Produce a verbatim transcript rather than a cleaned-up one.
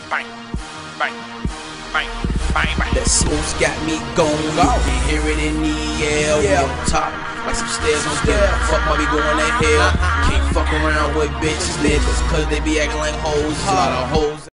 bang, bang, bang, bang, bang. That smoke's got me going. You can hear it in the air. We on top, like some stairs on stairs. Fuck why we going to hell. Can't fuck around with bitches, niggas, cause they be acting like hoes. A lot of hoes.